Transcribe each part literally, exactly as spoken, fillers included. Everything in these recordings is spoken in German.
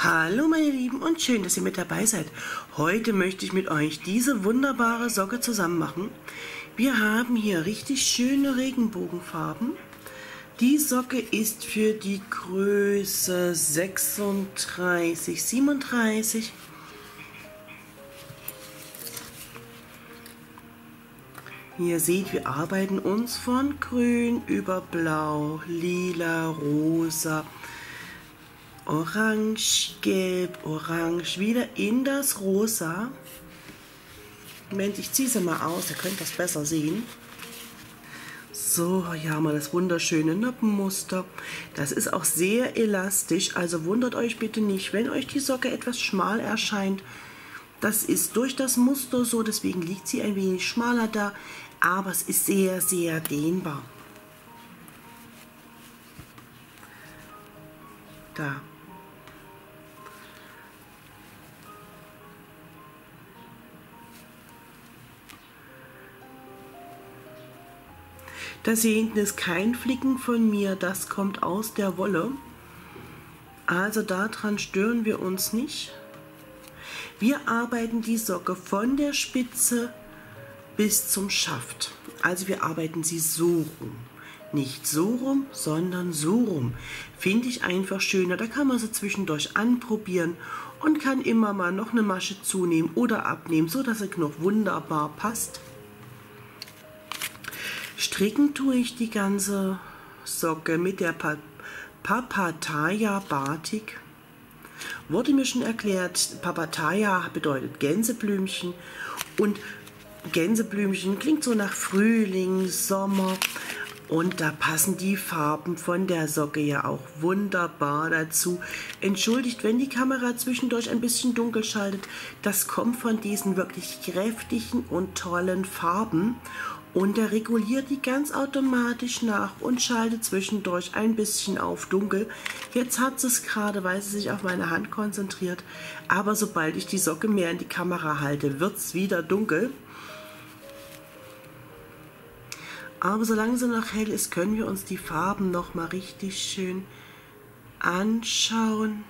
Hallo meine Lieben und schön, dass ihr mit dabei seid. Heute möchte ich mit euch diese wunderbare Socke zusammen machen. Wir haben hier richtig schöne Regenbogenfarben. Die Socke ist für die Größe sechsunddreißig, siebenunddreißig. Ihr seht, wir arbeiten uns von grün über blau, lila, rosa, orange, gelb, orange, wieder in das rosa. Moment, ich ziehe sie mal aus, ihr könnt das besser sehen. So, hier haben wir das wunderschöne Noppenmuster. Das ist auch sehr elastisch, also wundert euch bitte nicht, wenn euch die Socke etwas schmal erscheint. Das ist durch das Muster so, deswegen liegt sie ein wenig schmaler da, aber es ist sehr, sehr dehnbar. Da. Das hier hinten ist kein Flicken von mir, das kommt aus der Wolle. Also daran stören wir uns nicht. Wir arbeiten die Socke von der Spitze bis zum Schaft. Also wir arbeiten sie so rum. Nicht so rum, sondern so rum. Finde ich einfach schöner. Da kann man sie zwischendurch anprobieren und kann immer mal noch eine Masche zunehmen oder abnehmen, so dass sie noch wunderbar passt. Stricken tue ich die ganze Socke mit der Papataya Batik. Wurde mir schon erklärt, Papataya bedeutet Gänseblümchen und Gänseblümchen klingt so nach Frühling, Sommer und da passen die Farben von der Socke ja auch wunderbar dazu. Entschuldigt, wenn die Kamera zwischendurch ein bisschen dunkel schaltet, das kommt von diesen wirklich kräftigen und tollen Farben. Und er reguliert die ganz automatisch nach und schaltet zwischendurch ein bisschen auf dunkel. Jetzt hat sie es gerade, weil sie sich auf meine Hand konzentriert. Aber sobald ich die Socke mehr in die Kamera halte, wird es wieder dunkel. Aber solange sie noch hell ist, können wir uns die Farben noch mal richtig schön anschauen.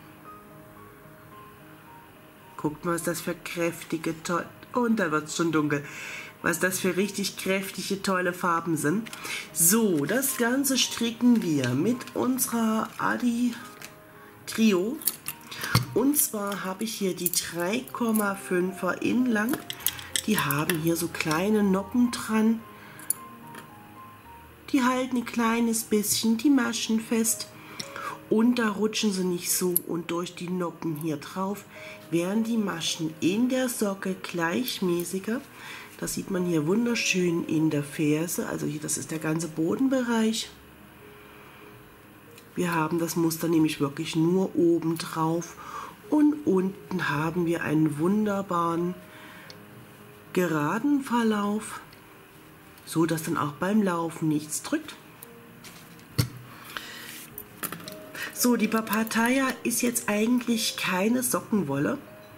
Guckt mal, was das für kräftige, toll. Und da wird es schon dunkel. Was das für richtig kräftige, tolle Farben sind. So, das Ganze stricken wir mit unserer Adi Trio. Und zwar habe ich hier die drei Komma fünfer in lang. Die haben hier so kleine Noppen dran. Die halten ein kleines bisschen die Maschen fest. Und da rutschen sie nicht so. Und durch die Noppen hier drauf werden die Maschen in der Socke gleichmäßiger. Das sieht man hier wunderschön in der Ferse, also hier, das ist der ganze Bodenbereich. Wir haben das Muster nämlich wirklich nur oben drauf und unten haben wir einen wunderbaren geraden Verlauf, so dass dann auch beim Laufen nichts drückt. So, die Papataya ist jetzt eigentlich keine Sockenwolle.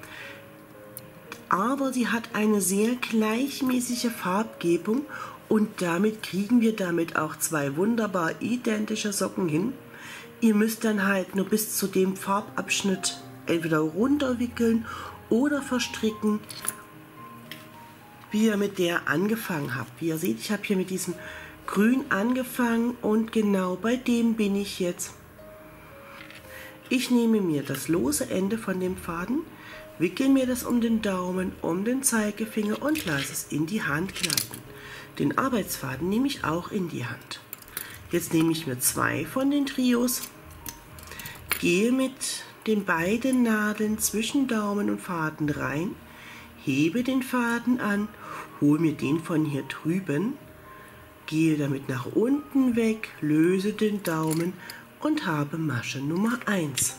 Aber sie hat eine sehr gleichmäßige Farbgebung und damit kriegen wir damit auch zwei wunderbar identische Socken hin. Ihr müsst dann halt nur bis zu dem Farbabschnitt entweder runterwickeln oder verstricken, wie ihr mit der angefangen habt. Wie ihr seht, ich habe hier mit diesem Grün angefangen und genau bei dem bin ich jetzt. Ich nehme mir das lose Ende von dem Faden, wickel mir das um den Daumen, um den Zeigefinger und lasse es in die Hand gleiten. Den Arbeitsfaden nehme ich auch in die Hand. Jetzt nehme ich mir zwei von den Trios, gehe mit den beiden Nadeln zwischen Daumen und Faden rein, hebe den Faden an, hole mir den von hier drüben, gehe damit nach unten weg, löse den Daumen und habe Masche Nummer eins.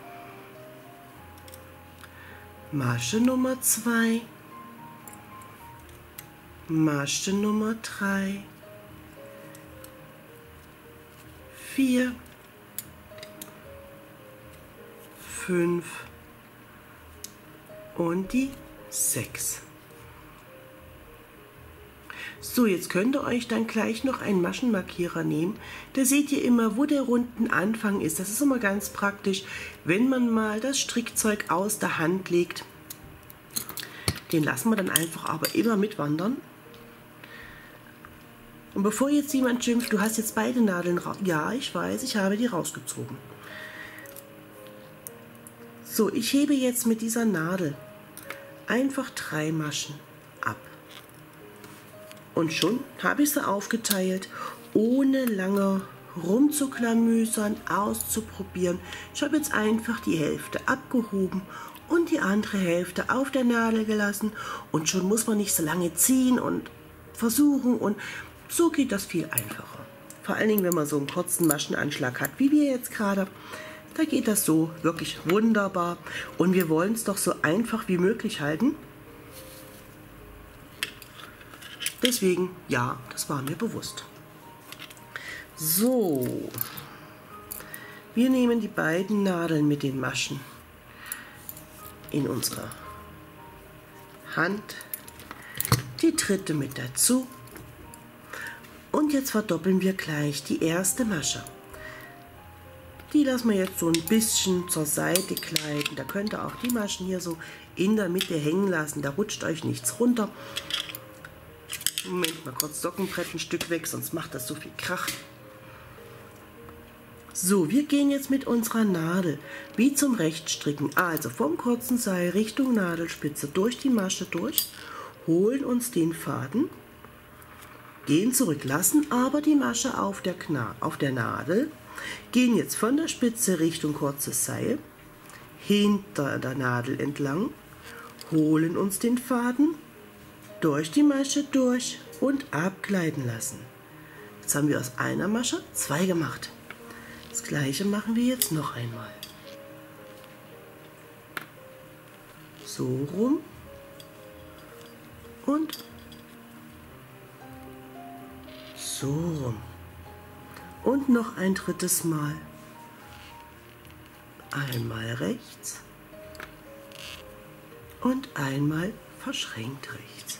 Masche Nummer zwei, Masche Nummer drei, vier, fünf und die sechs. So, jetzt könnt ihr euch dann gleich noch einen Maschenmarkierer nehmen. Da seht ihr immer, wo der runden Anfang ist. Das ist immer ganz praktisch, wenn man mal das Strickzeug aus der Hand legt. Den lassen wir dann einfach aber immer mitwandern. Und bevor jetzt jemand schimpft, du hast jetzt beide Nadeln raus. Ja, ich weiß, ich habe die rausgezogen. So, ich hebe jetzt mit dieser Nadel einfach drei Maschen ab. Und schon habe ich sie aufgeteilt, ohne lange rumzuklamüsern, auszuprobieren. Ich habe jetzt einfach die Hälfte abgehoben und die andere Hälfte auf der Nadel gelassen. Und schon muss man nicht so lange ziehen und versuchen. Und so geht das viel einfacher. Vor allen Dingen, wenn man so einen kurzen Maschenanschlag hat, wie wir jetzt gerade. Da geht das so wirklich wunderbar. Und wir wollen es doch so einfach wie möglich halten. Deswegen, ja, das war mir bewusst. So, wir nehmen die beiden Nadeln mit den Maschen in unsere Hand, die dritte mit dazu und jetzt verdoppeln wir gleich die erste Masche. Die lassen wir jetzt so ein bisschen zur Seite gleiten. Da könnt ihr auch die Maschen hier so in der Mitte hängen lassen, da rutscht euch nichts runter. Moment, mal kurz Sockenbrett ein Stück weg, sonst macht das so viel Krach. So, wir gehen jetzt mit unserer Nadel wie zum Rechtstricken, also vom kurzen Seil Richtung Nadelspitze durch die Masche durch, holen uns den Faden, gehen zurück, lassen aber die Masche auf der, Kna auf der Nadel, gehen jetzt von der Spitze Richtung kurzes Seil, hinter der Nadel entlang, holen uns den Faden, durch die Masche durch und abgleiten lassen. Jetzt haben wir aus einer Masche zwei gemacht. Das gleiche machen wir jetzt noch einmal. So rum und so rum. Und noch ein drittes Mal. Einmal rechts und einmal verschränkt rechts.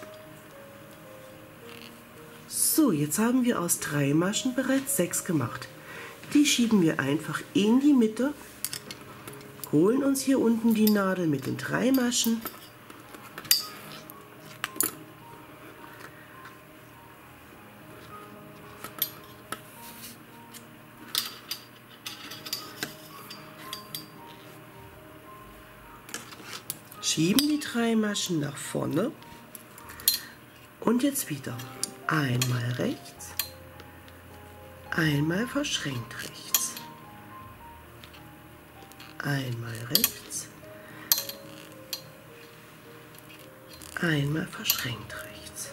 So, jetzt haben wir aus drei Maschen bereits sechs gemacht. Die schieben wir einfach in die Mitte, holen uns hier unten die Nadel mit den drei Maschen, schieben die drei Maschen nach vorne und jetzt wieder einmal rechts, einmal verschränkt rechts, einmal rechts, einmal verschränkt rechts,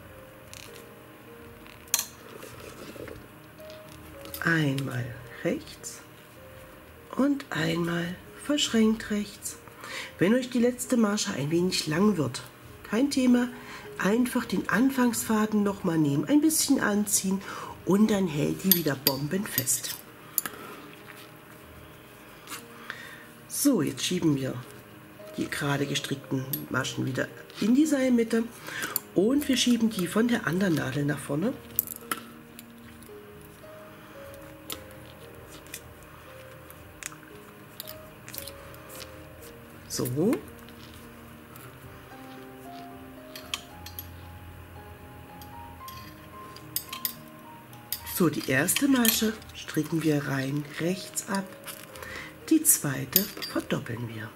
einmal rechts und einmal verschränkt rechts. Wenn euch die letzte Masche ein wenig lang wird, kein Thema, einfach den Anfangsfaden nochmal nehmen, ein bisschen anziehen und dann hält die wieder bombenfest. So, jetzt schieben wir die gerade gestrickten Maschen wieder in die Seilmitte und wir schieben die von der anderen Nadel nach vorne. So. So, die erste Masche stricken wir rein rechts ab, die zweite verdoppeln wir.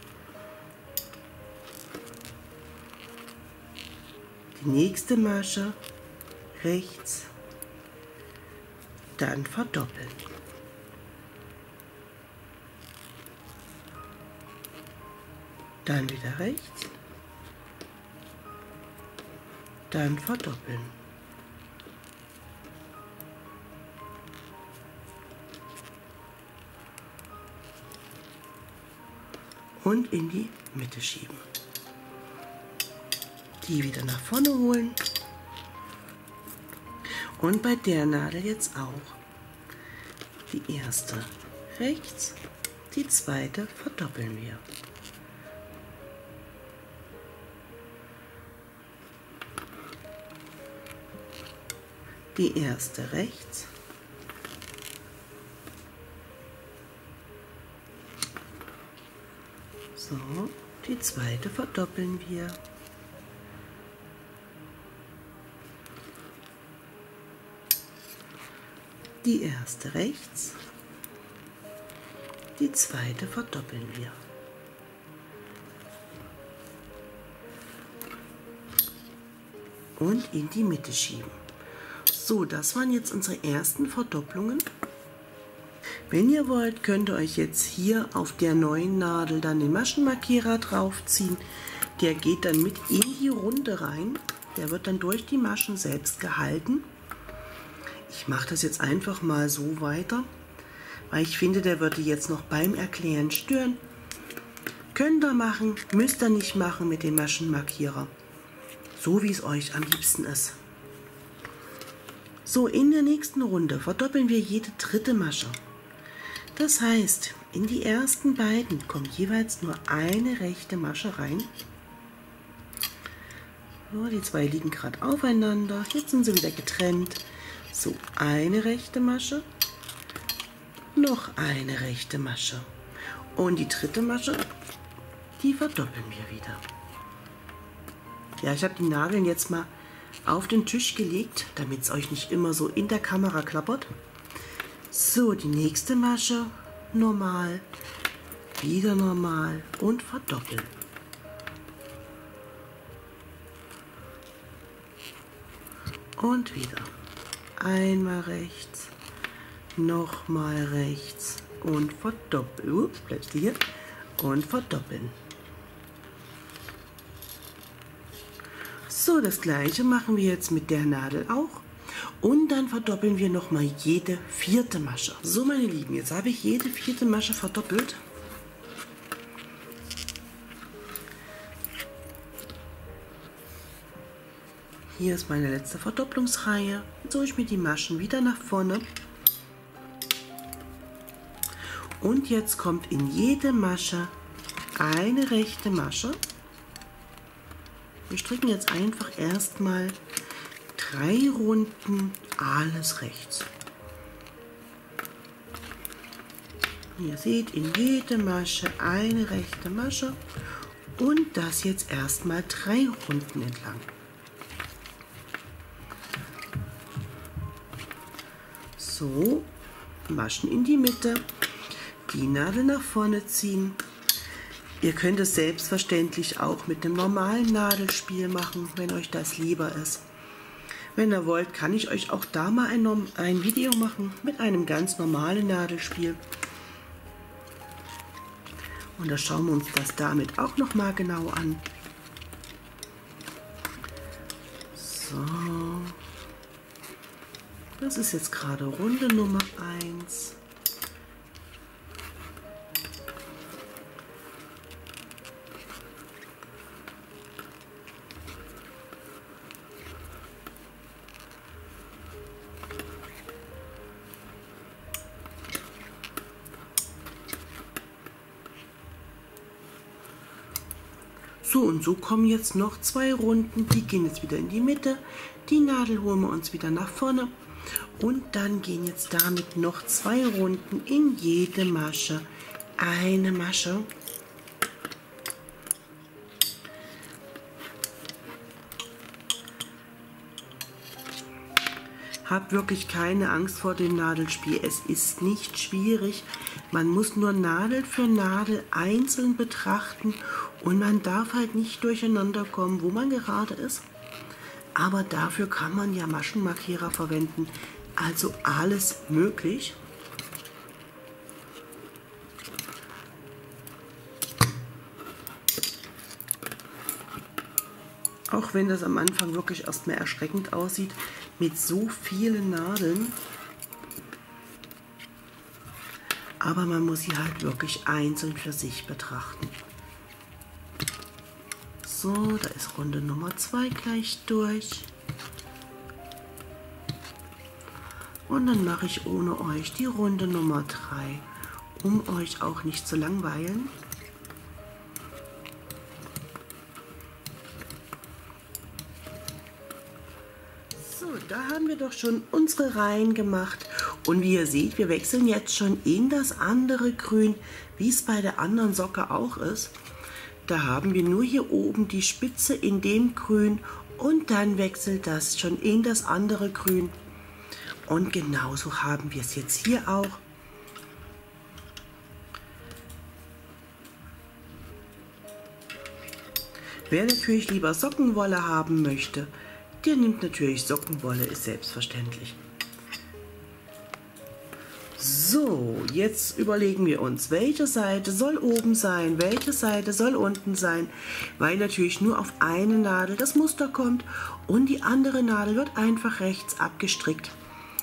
Die nächste Masche rechts, dann verdoppeln. Dann wieder rechts, dann verdoppeln. Und in die Mitte schieben. Die wieder nach vorne holen. Und bei der Nadel jetzt auch. Die erste rechts, die zweite verdoppeln wir. die erste rechts, so, die zweite verdoppeln wir. Die erste rechts, die zweite verdoppeln wir. Und in die Mitte schieben. So, das waren jetzt unsere ersten Verdopplungen. Wenn ihr wollt, könnt ihr euch jetzt hier auf der neuen Nadel dann den Maschenmarkierer draufziehen. Der geht dann mit in die Runde rein. Der wird dann durch die Maschen selbst gehalten. Ich mache das jetzt einfach mal so weiter, weil ich finde, der würde jetzt noch beim Erklären stören. Könnt ihr machen, müsst ihr nicht machen mit dem Maschenmarkierer. So wie es euch am liebsten ist. So, in der nächsten Runde verdoppeln wir jede dritte Masche. Das heißt, in die ersten beiden kommt jeweils nur eine rechte Masche rein. So, die zwei liegen gerade aufeinander. Jetzt sind sie wieder getrennt. So, eine rechte Masche, noch eine rechte Masche und die dritte Masche, die verdoppeln wir wieder. Ja, ich habe die Nadeln jetzt mal auf den Tisch gelegt, damit es euch nicht immer so in der Kamera klappert. So, die nächste Masche, normal, wieder normal und verdoppeln. Und wieder. Einmal rechts, nochmal rechts und verdoppeln. Ups, bleibst du hier? Und verdoppeln. So, das gleiche machen wir jetzt mit der Nadel auch. Und dann verdoppeln wir nochmal jede vierte Masche. So, meine Lieben, jetzt habe ich jede vierte Masche verdoppelt. Hier ist meine letzte Verdopplungsreihe. Jetzt hole ich mir die Maschen wieder nach vorne. Und jetzt kommt in jede Masche eine rechte Masche. Wir stricken jetzt einfach erstmal drei Runden alles rechts. Ihr seht, in jede Masche eine rechte Masche und das jetzt erstmal drei Runden entlang. So, Maschen in die Mitte, die Nadel nach vorne ziehen. Ihr könnt es selbstverständlich auch mit einem normalen Nadelspiel machen, wenn euch das lieber ist. Wenn ihr wollt, kann ich euch auch da mal ein, ein Video machen mit einem ganz normalen Nadelspiel. Und da schauen wir uns das damit auch noch mal genau an. So. Das ist jetzt gerade Runde Nummer eins. So, und so kommen jetzt noch zwei Runden. Die gehen jetzt wieder in die Mitte. Die Nadel holen wir uns wieder nach vorne. Und dann gehen jetzt damit noch zwei Runden in jede Masche. Eine Masche. Habt wirklich keine Angst vor dem Nadelspiel. Es ist nicht schwierig. Man muss nur Nadel für Nadel einzeln betrachten und man darf halt nicht durcheinander kommen, wo man gerade ist. Aber dafür kann man ja Maschenmarkierer verwenden. Also alles möglich. Auch wenn das am Anfang wirklich erstmal erschreckend aussieht, mit so vielen Nadeln. Aber man muss sie halt wirklich einzeln für sich betrachten. So, da ist Runde Nummer zwei gleich durch. Und dann mache ich ohne euch die Runde Nummer drei, um euch auch nicht zu langweilen. So, da haben wir doch schon unsere Reihen gemacht. Und wie ihr seht, wir wechseln jetzt schon in das andere Grün, wie es bei der anderen Socke auch ist. Da haben wir nur hier oben die Spitze in dem Grün und dann wechselt das schon in das andere Grün. Und genauso haben wir es jetzt hier auch. Wer natürlich lieber Sockenwolle haben möchte, der nimmt natürlich Sockenwolle, ist selbstverständlich. So, jetzt überlegen wir uns, welche Seite soll oben sein, welche Seite soll unten sein, weil natürlich nur auf eine Nadel das Muster kommt und die andere Nadel wird einfach rechts abgestrickt.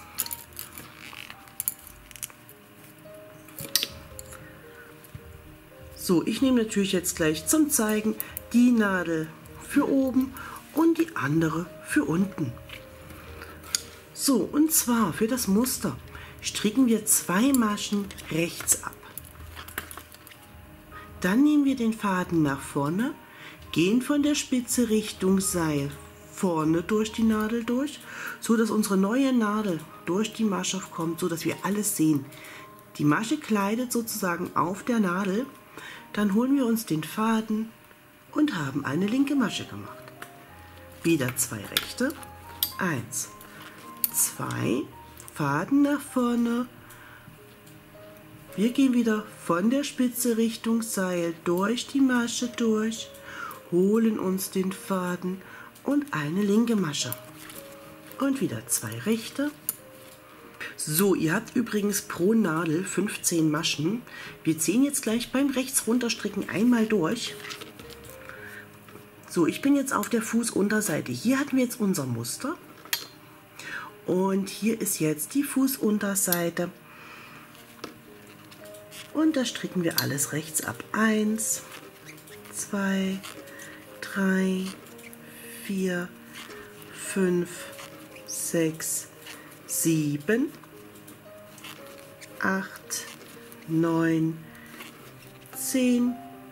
So, ich nehme natürlich jetzt gleich zum Zeigen die Nadel für oben und die andere für unten. So, und zwar für das Muster stricken wir zwei Maschen rechts ab. Dann nehmen wir den Faden nach vorne, gehen von der Spitze Richtung Seil vorne durch die Nadel durch, so dass unsere neue Nadel durch die Masche kommt, so dass wir alles sehen. Die Masche gleitet sozusagen auf der Nadel. Dann holen wir uns den Faden und haben eine linke Masche gemacht. Wieder zwei rechte, eins, zwei, Faden nach vorne. Wir gehen wieder von der Spitze Richtung Seil durch die Masche durch, holen uns den Faden und eine linke Masche. Und wieder zwei rechte. So, ihr habt übrigens pro Nadel fünfzehn Maschen. Wir ziehen jetzt gleich beim rechts runterstricken einmal durch. So, ich bin jetzt auf der Fußunterseite. Hier hatten wir jetzt unser Muster. Und hier ist jetzt die Fußunterseite. Und da stricken wir alles rechts ab. eins, zwei, drei, vier, fünf, sechs, sieben, acht, neun, zehn,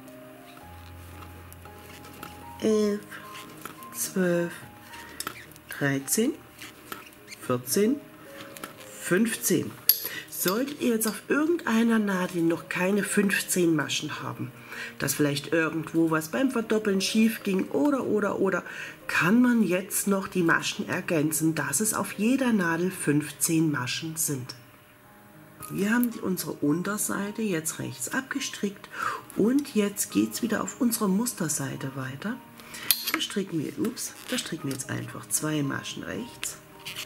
elf, zwölf, dreizehn, vierzehn, fünfzehn. Solltet ihr jetzt auf irgendeiner Nadel noch keine fünfzehn Maschen haben, dass vielleicht irgendwo was beim Verdoppeln schief ging oder oder oder, kann man jetzt noch die Maschen ergänzen, dass es auf jeder Nadel fünfzehn Maschen sind. Wir haben unsere Unterseite jetzt rechts abgestrickt und jetzt geht es wieder auf unserer Musterseite weiter. Da stricken wir, ups, da stricken wir jetzt einfach zwei Maschen rechts,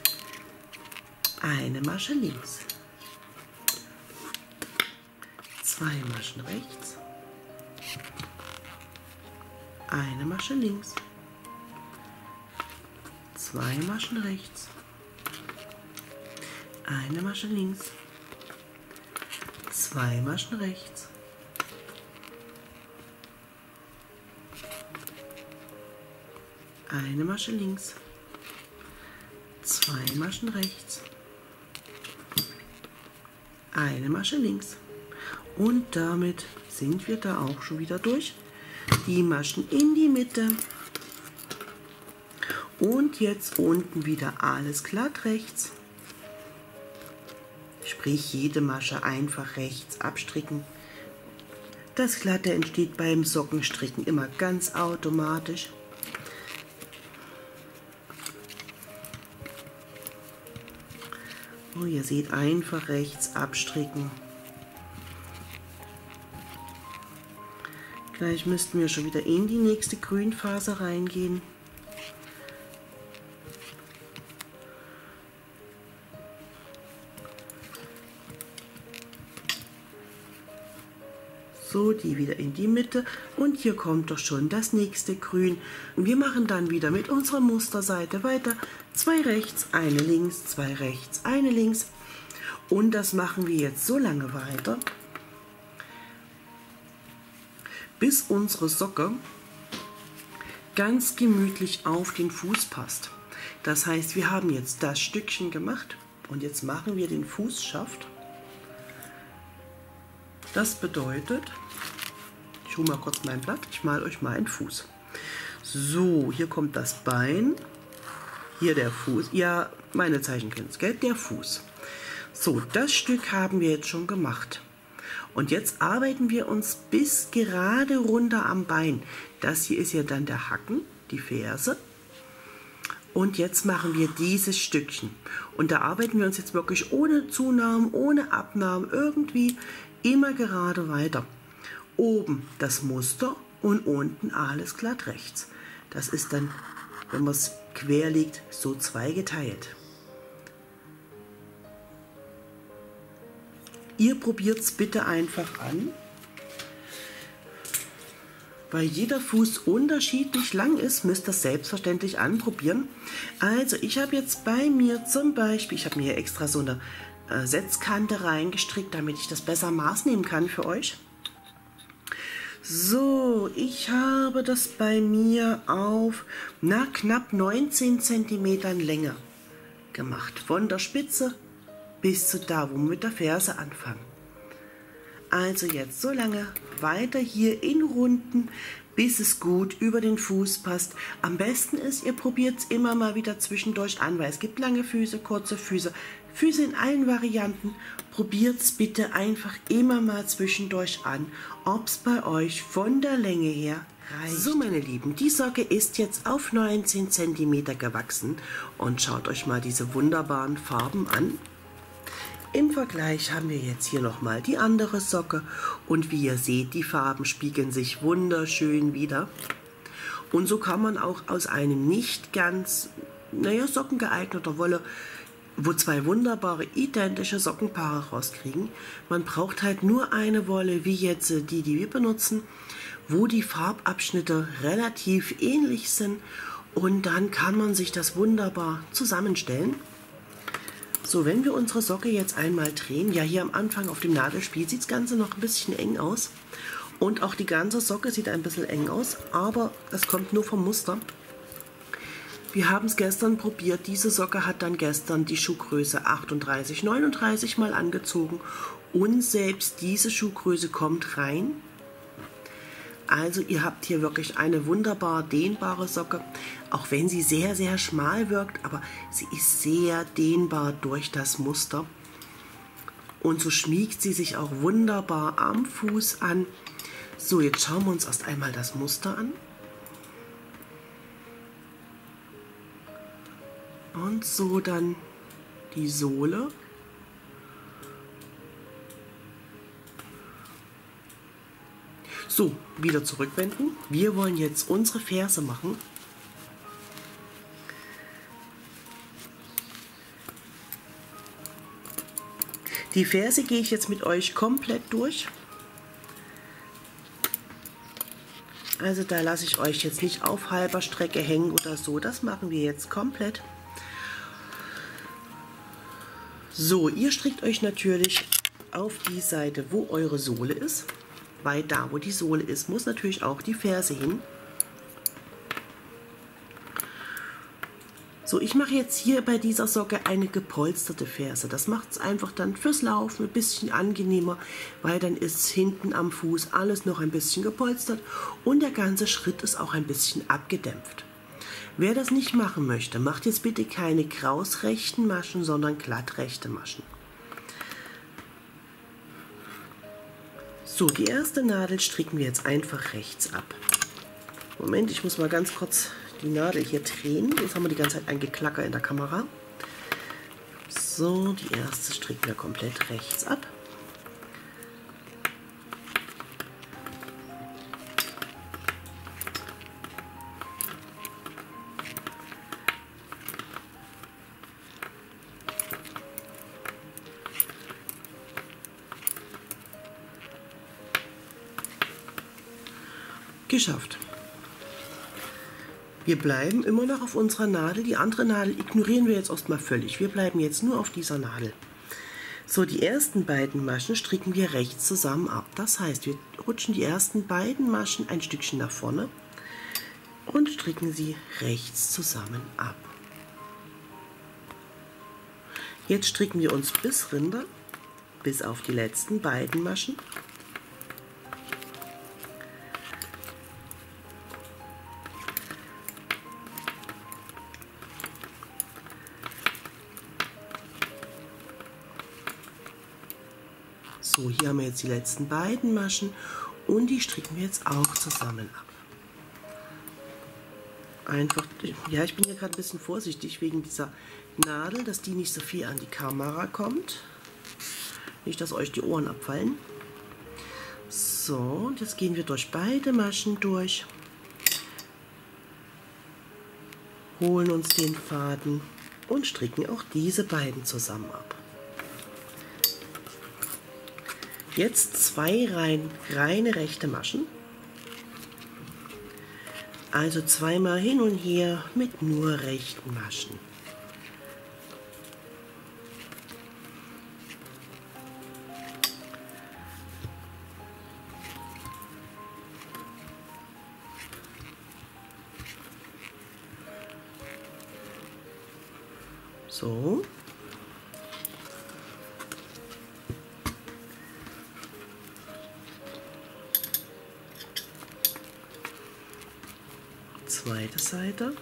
eine Masche links, zwei Maschen rechts, eine Masche links, zwei Maschen rechts, eine Masche links, zwei Maschen rechts, eine Masche links, zwei Maschen rechts, eine Masche links. Und damit sind wir da auch schon wieder durch. Die Maschen in die Mitte. Und jetzt unten wieder alles glatt rechts. Sprich, jede Masche einfach rechts abstricken. Das Glatte entsteht beim Sockenstricken immer ganz automatisch. Oh, ihr seht, einfach rechts abstricken. Gleich müssten wir schon wieder in die nächste Grünphase reingehen. So, die wieder in die Mitte und hier kommt doch schon das nächste Grün. Wir machen dann wieder mit unserer Musterseite weiter. Zwei rechts, eine links, zwei rechts, eine links. Und das machen wir jetzt so lange weiter, bis unsere Socke ganz gemütlich auf den Fuß passt. Das heißt, wir haben jetzt das Stückchen gemacht und jetzt machen wir den Fußschaft. Das bedeutet, ich hole mal kurz mein Blatt, ich male euch mal einen Fuß. So, hier kommt das Bein hier der Fuß. Ja, meine Zeichenkünste, gell? Der Fuß. So, das Stück haben wir jetzt schon gemacht. Und jetzt arbeiten wir uns bis gerade runter am Bein. Das hier ist ja dann der Hacken, die Ferse. Und jetzt machen wir dieses Stückchen. Und da arbeiten wir uns jetzt wirklich ohne Zunahmen, ohne Abnahmen, irgendwie immer gerade weiter. Oben das Muster und unten alles glatt rechts. Das ist dann, wenn man es quer legt, so zweigeteilt. Ihr probiert es bitte einfach an, weil jeder Fuß unterschiedlich lang ist, müsst ihr es selbstverständlich anprobieren. Also ich habe jetzt bei mir zum Beispiel, ich habe mir hier extra so eine äh, Setzkante reingestrickt, damit ich das besser Maß nehmen kann für euch. So, ich habe das bei mir auf na, knapp neunzehn Zentimeter Länge gemacht. Von der Spitze bis zu da, wo wir mit der Ferse anfangen. Also jetzt so lange weiter hier in Runden, bis es gut über den Fuß passt. Am besten ist, ihr probiert es immer mal wieder zwischendurch an, weil es gibt lange Füße, kurze Füße, Füße in allen Varianten. Probiert es bitte einfach immer mal zwischendurch an, ob es bei euch von der Länge her reicht. So meine Lieben, die Socke ist jetzt auf neunzehn Zentimeter gewachsen und schaut euch mal diese wunderbaren Farben an. Im Vergleich haben wir jetzt hier nochmal die andere Socke und wie ihr seht, die Farben spiegeln sich wunderschön wieder. Und so kann man auch aus einem nicht ganz, naja, sockengeeigneter Wolle, wo zwei wunderbare identische Sockenpaare rauskriegen. Man braucht halt nur eine Wolle, wie jetzt die, die wir benutzen, wo die Farbabschnitte relativ ähnlich sind und dann kann man sich das wunderbar zusammenstellen. So, wenn wir unsere Socke jetzt einmal drehen, ja hier am Anfang auf dem Nadelspiel sieht das Ganze noch ein bisschen eng aus und auch die ganze Socke sieht ein bisschen eng aus, aber das kommt nur vom Muster. Wir haben es gestern probiert, diese Socke hat dann gestern die Schuhgröße achtunddreißig, neununddreißig mal angezogen und selbst diese Schuhgröße kommt rein. Also ihr habt hier wirklich eine wunderbar dehnbare Socke, auch wenn sie sehr, sehr schmal wirkt, aber sie ist sehr dehnbar durch das Muster. Und so schmiegt sie sich auch wunderbar am Fuß an. So, jetzt schauen wir uns erst einmal das Muster an. Und so dann die Sohle. So, wieder zurückwenden. Wir wollen jetzt unsere Ferse machen. Die Ferse gehe ich jetzt mit euch komplett durch. Also da lasse ich euch jetzt nicht auf halber Strecke hängen oder so. Das machen wir jetzt komplett. So, ihr strickt euch natürlich auf die Seite, wo eure Sohle ist. Weil da, wo die Sohle ist, muss natürlich auch die Ferse hin. So, ich mache jetzt hier bei dieser Socke eine gepolsterte Ferse. Das macht es einfach dann fürs Laufen ein bisschen angenehmer, weil dann ist hinten am Fuß alles noch ein bisschen gepolstert und der ganze Schritt ist auch ein bisschen abgedämpft. Wer das nicht machen möchte, macht jetzt bitte keine krausrechten Maschen, sondern glattrechte Maschen. So, die erste Nadel stricken wir jetzt einfach rechts ab. Moment, ich muss mal ganz kurz die Nadel hier drehen. Jetzt haben wir die ganze Zeit ein Geklacker in der Kamera. So, die erste stricken wir komplett rechts ab. Geschafft. Wir bleiben immer noch auf unserer Nadel. Die andere Nadel ignorieren wir jetzt erstmal völlig. Wir bleiben jetzt nur auf dieser Nadel. So, die ersten beiden Maschen stricken wir rechts zusammen ab. Das heißt, wir rutschen die ersten beiden Maschen ein Stückchen nach vorne und stricken sie rechts zusammen ab. Jetzt stricken wir uns bis Rinde, bis auf die letzten beiden Maschen. So, hier haben wir jetzt die letzten beiden Maschen und die stricken wir jetzt auch zusammen ab. Einfach, ja, ich bin hier gerade ein bisschen vorsichtig wegen dieser Nadel, dass die nicht so viel an die Kamera kommt. Nicht, dass euch die Ohren abfallen. So, und jetzt gehen wir durch beide Maschen durch. Holen uns den Faden und stricken auch diese beiden zusammen ab. Jetzt zwei rein, reine rechte Maschen. Also zweimal hin und her mit nur rechten Maschen. So. Zweite Seite.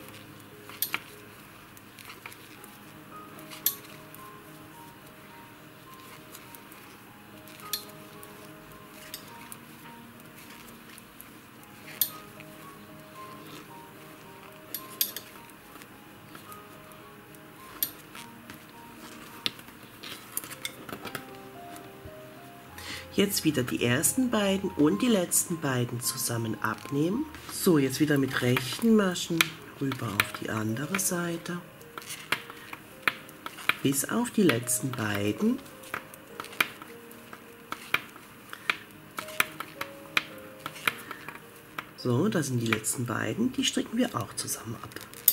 Jetzt wieder die ersten beiden und die letzten beiden zusammen abnehmen. So, jetzt wieder mit rechten Maschen rüber auf die andere Seite. Bis auf die letzten beiden. So, das sind die letzten beiden. Die stricken wir auch zusammen ab.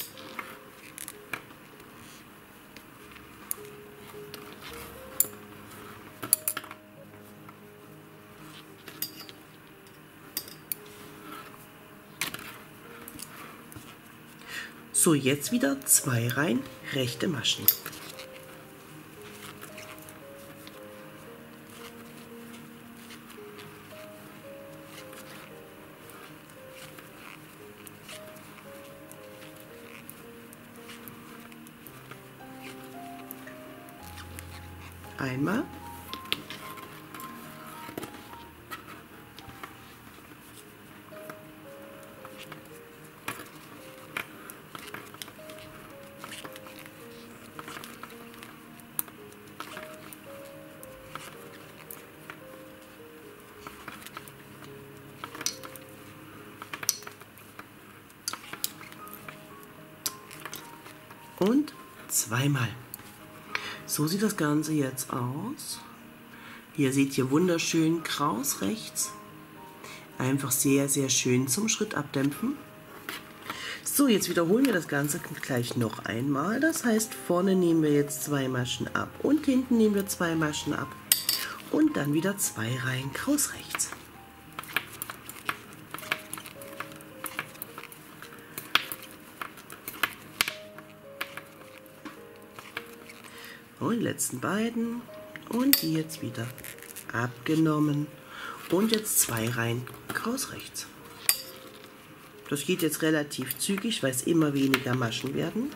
So, jetzt wieder zwei Reihen rechte Maschen. Einmal. Und zweimal. So sieht das Ganze jetzt aus. Ihr seht hier wunderschön kraus rechts. Einfach sehr, sehr schön zum Schritt abdämpfen. So, jetzt wiederholen wir das Ganze gleich noch einmal. Das heißt, vorne nehmen wir jetzt zwei Maschen ab und hinten nehmen wir zwei Maschen ab. Und dann wieder zwei Reihen kraus rechts. Und die letzten beiden und die jetzt wieder abgenommen und jetzt zwei Reihen kraus rechts. Das geht jetzt relativ zügig, weil es immer weniger Maschen werden.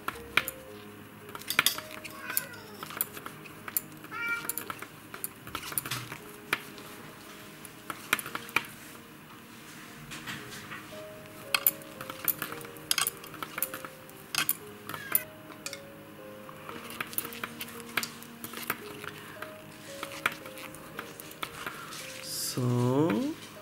So.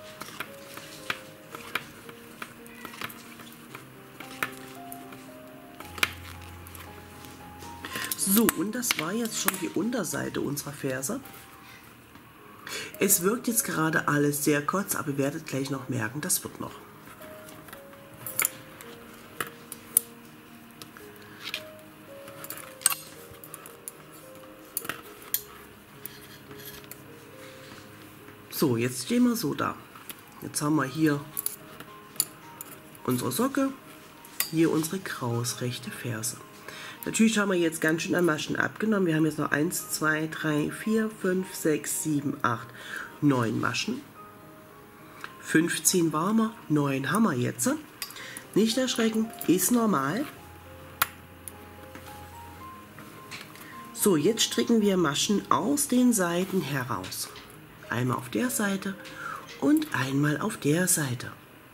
So, und das war jetzt schon die Unterseite unserer Ferse. Es wirkt jetzt gerade alles sehr kurz, aber ihr werdet gleich noch merken, das wird noch. So, jetzt stehen wir so da. Jetzt haben wir hier unsere Socke, hier unsere kraus rechte Ferse. Natürlich haben wir jetzt ganz schön an Maschen abgenommen. Wir haben jetzt noch eins, zwei, drei, vier, fünf, sechs, sieben, acht, neun Maschen. fünfzehn waren wir, neun haben wir jetzt. Nicht erschrecken, ist normal. So, jetzt stricken wir Maschen aus den Seiten heraus. Einmal auf der Seite und einmal auf der Seite.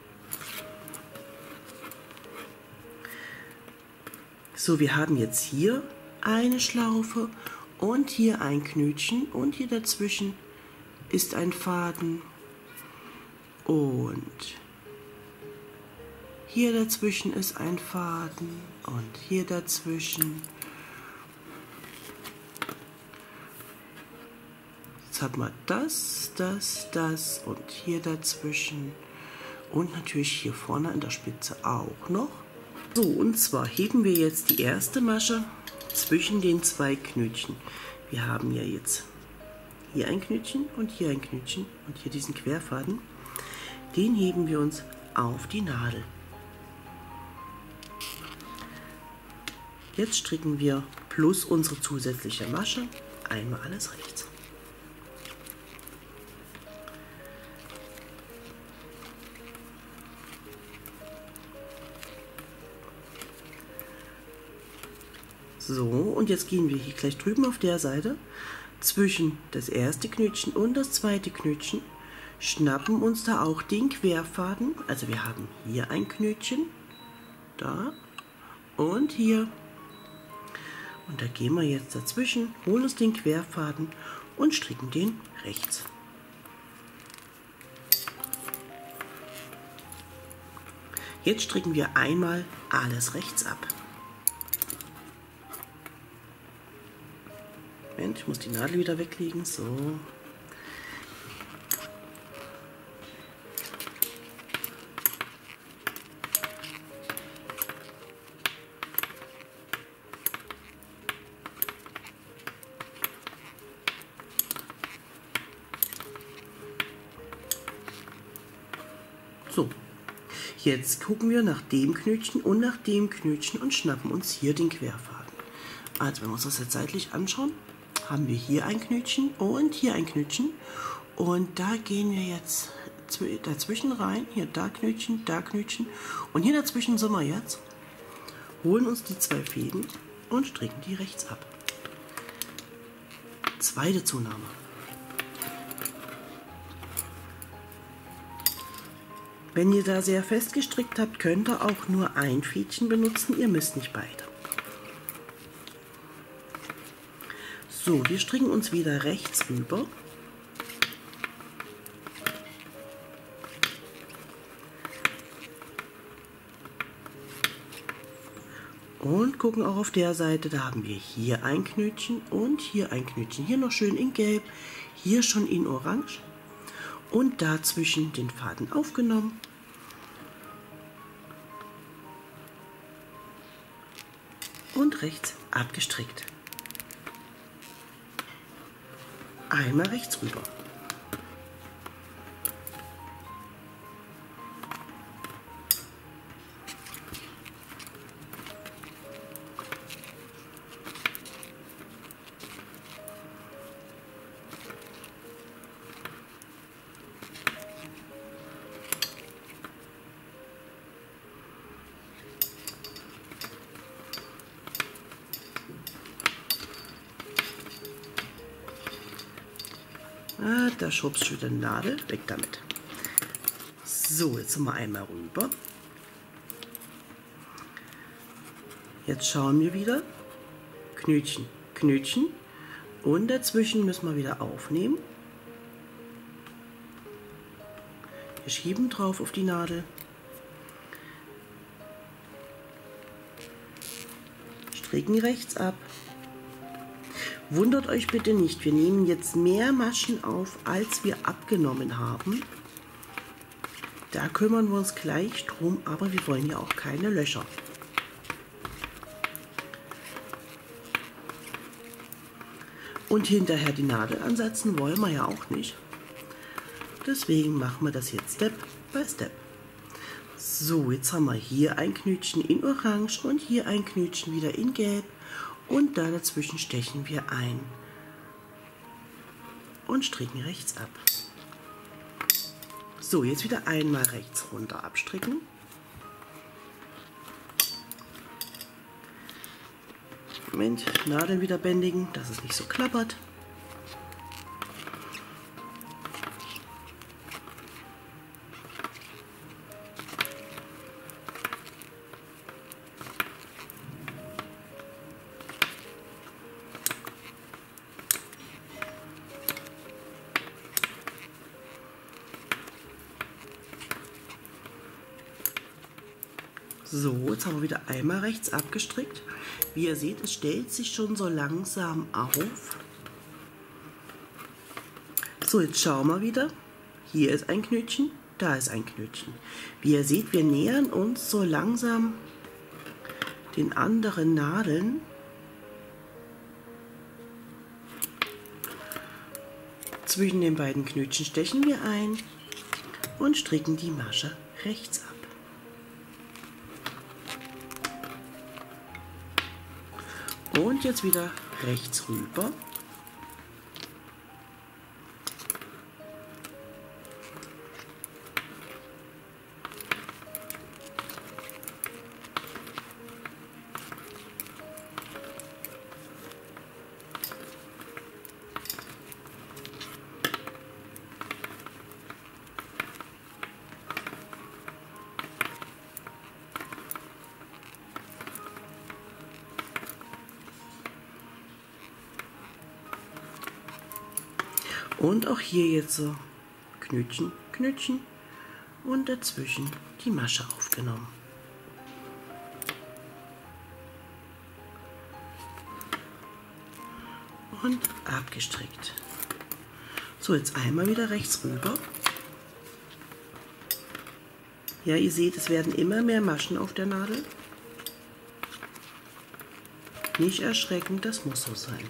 So, wir haben jetzt hier eine Schlaufe und hier ein Knötchen und hier dazwischen ist ein Faden und hier dazwischen ist ein Faden und hier dazwischen. Jetzt hat man das, das, das und hier dazwischen und natürlich hier vorne an der Spitze auch noch. So, und zwar heben wir jetzt die erste Masche zwischen den zwei Knötchen. Wir haben ja jetzt hier ein Knötchen und hier ein Knötchen und hier diesen Querfaden. Den heben wir uns auf die Nadel. Jetzt stricken wir plus unsere zusätzliche Masche einmal alles rechts. So, und jetzt gehen wir hier gleich drüben auf der Seite zwischen das erste Knötchen und das zweite Knötchen, schnappen uns da auch den Querfaden. Also wir haben hier ein Knötchen, da und hier. Und da gehen wir jetzt dazwischen, holen uns den Querfaden und stricken den rechts. Jetzt stricken wir einmal alles rechts ab. Moment, ich muss die Nadel wieder weglegen. So. So. Jetzt gucken wir nach dem Knötchen und nach dem Knötchen und schnappen uns hier den Querfaden. Also wenn wir uns das jetzt seitlich anschauen, haben wir hier ein Knötchen und hier ein Knötchen. Und da gehen wir jetzt dazwischen rein. Hier da Knötchen, da Knötchen. Und hier dazwischen sind wir jetzt. Holen uns die zwei Fäden und stricken die rechts ab. Zweite Zunahme. Wenn ihr da sehr fest gestrickt habt, könnt ihr auch nur ein Fädchen benutzen, ihr müsst nicht beide. So, wir stricken uns wieder rechts rüber. Und gucken auch auf der Seite, da haben wir hier ein Knötchen und hier ein Knötchen. Hier noch schön in Gelb, hier schon in Orange. Und dazwischen den Faden aufgenommen. Und rechts abgestrickt. Einmal rechts rüber. Ah, da schubst du die Nadel, weg damit. So, jetzt sind wir einmal rüber. Jetzt schauen wir wieder. Knötchen, Knötchen. Und dazwischen müssen wir wieder aufnehmen. Wir schieben drauf auf die Nadel. Stricken rechts ab. Wundert euch bitte nicht, wir nehmen jetzt mehr Maschen auf, als wir abgenommen haben. Da kümmern wir uns gleich drum, aber wir wollen ja auch keine Löcher. Und hinterher die Nadel ansetzen wollen wir ja auch nicht. Deswegen machen wir das jetzt Step by Step. So, jetzt haben wir hier ein Knötchen in Orange und hier ein Knötchen wieder in Gelb. Und da dazwischen stechen wir ein und stricken rechts ab. So, jetzt wieder einmal rechts runter abstricken. Moment, Nadeln wieder bändigen, dass es nicht so klappert. So, jetzt haben wir wieder einmal rechts abgestrickt. Wie ihr seht, es stellt sich schon so langsam auf. So, jetzt schauen wir wieder. Hier ist ein Knötchen, da ist ein Knötchen. Wie ihr seht, wir nähern uns so langsam den anderen Nadeln. Zwischen den beiden Knötchen stechen wir ein und stricken die Masche rechts ab. Und jetzt wieder rechts rüber. Und auch hier jetzt so Knötchen, Knötchen und dazwischen die Masche aufgenommen. Und abgestrickt. So, jetzt einmal wieder rechts rüber. Ja, ihr seht, es werden immer mehr Maschen auf der Nadel. Nicht erschrecken, das muss so sein.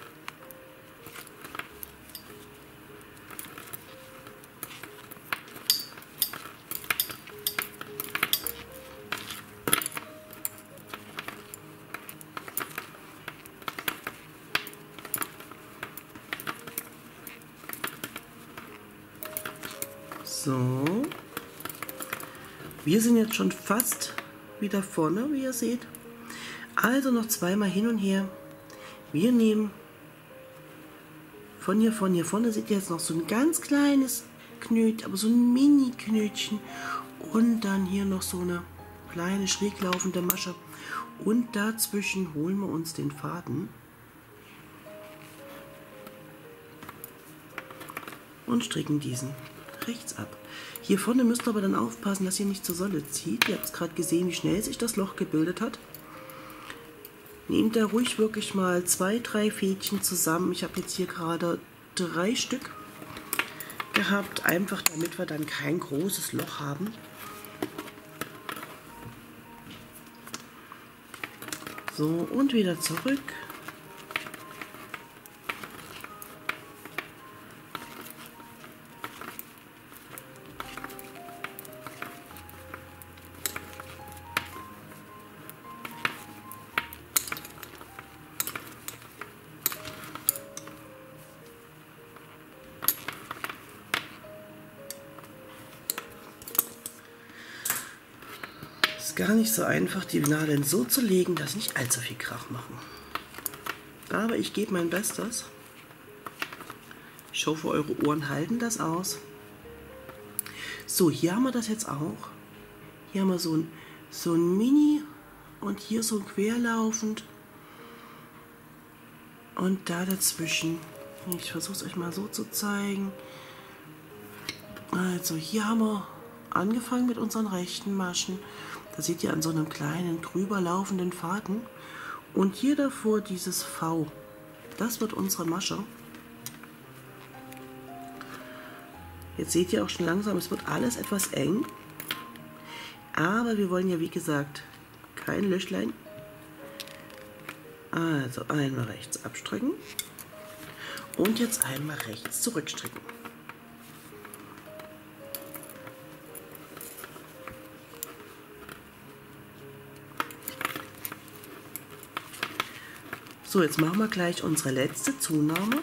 So, wir sind jetzt schon fast wieder vorne, wie ihr seht. Also noch zweimal hin und her. Wir nehmen von hier, von hier vorne, seht ihr jetzt noch so ein ganz kleines Knötchen, aber so ein Mini-Knötchen. Und dann hier noch so eine kleine schräg laufende Masche. Und dazwischen holen wir uns den Faden. Und stricken diesen rechts ab. Hier vorne müsst ihr aber dann aufpassen, dass ihr nicht zur Solle zieht. Ihr habt es gerade gesehen, wie schnell sich das Loch gebildet hat. Nehmt da ruhig wirklich mal zwei, drei Fädchen zusammen. Ich habe jetzt hier gerade drei Stück gehabt, einfach damit wir dann kein großes Loch haben. So, und wieder zurück. Gar nicht so einfach, die Nadeln so zu legen, dass sie nicht allzu viel Krach machen. Aber ich gebe mein Bestes. Ich hoffe, eure Ohren halten das aus. So, hier haben wir das jetzt auch. Hier haben wir so ein, so ein Mini und hier so ein querlaufend. Und da dazwischen, ich versuche es euch mal so zu zeigen. Also hier haben wir angefangen mit unseren rechten Maschen. Da seht ihr an so einem kleinen drüber laufenden Faden. Und hier davor dieses V. Das wird unsere Masche. Jetzt seht ihr auch schon langsam, es wird alles etwas eng. Aber wir wollen ja, wie gesagt, kein Löchlein. Also einmal rechts abstricken. Und jetzt einmal rechts zurückstricken. So, jetzt machen wir gleich unsere letzte Zunahme.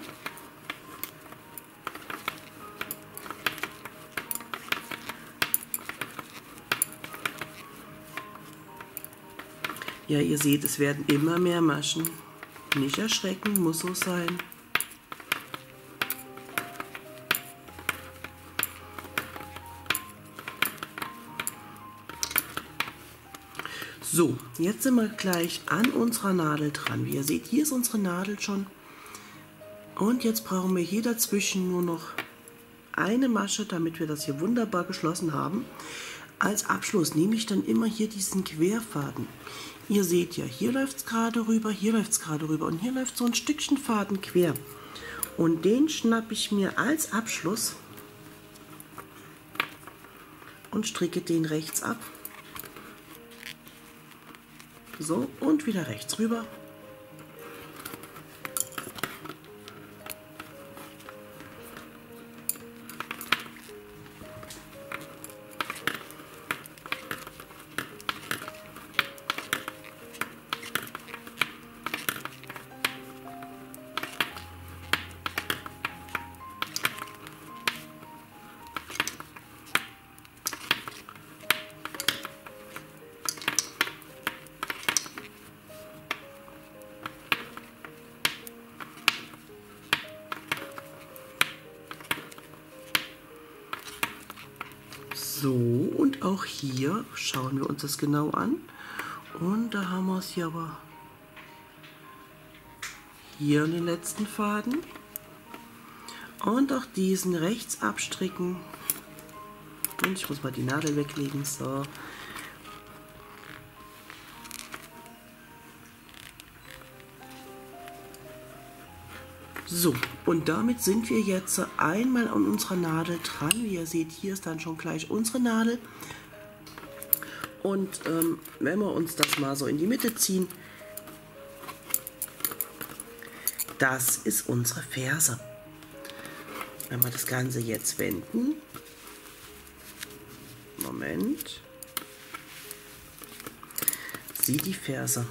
Ja, ihr seht, es werden immer mehr Maschen. Nicht erschrecken, muss so sein. So, jetzt sind wir gleich an unserer Nadel dran. Wie ihr seht, hier ist unsere Nadel schon. Und jetzt brauchen wir hier dazwischen nur noch eine Masche, damit wir das hier wunderbar geschlossen haben. Als Abschluss nehme ich dann immer hier diesen Querfaden. Ihr seht ja, hier läuft es gerade rüber, hier läuft es gerade rüber und hier läuft so ein Stückchen Faden quer. Und den schnappe ich mir als Abschluss und stricke den rechts ab. So, und wieder rechts rüber. So, und auch hier schauen wir uns das genau an. Und da haben wir es hier aber hier in den letzten Faden. Und auch diesen rechts abstricken. Und ich muss mal die Nadel weglegen. So. So, und damit sind wir jetzt einmal an unserer Nadel dran. Wie ihr seht, hier ist dann schon gleich unsere Nadel. Und ähm, wenn wir uns das mal so in die Mitte ziehen, das ist unsere Ferse. Wenn wir das Ganze jetzt wenden, Moment, sieht die Ferse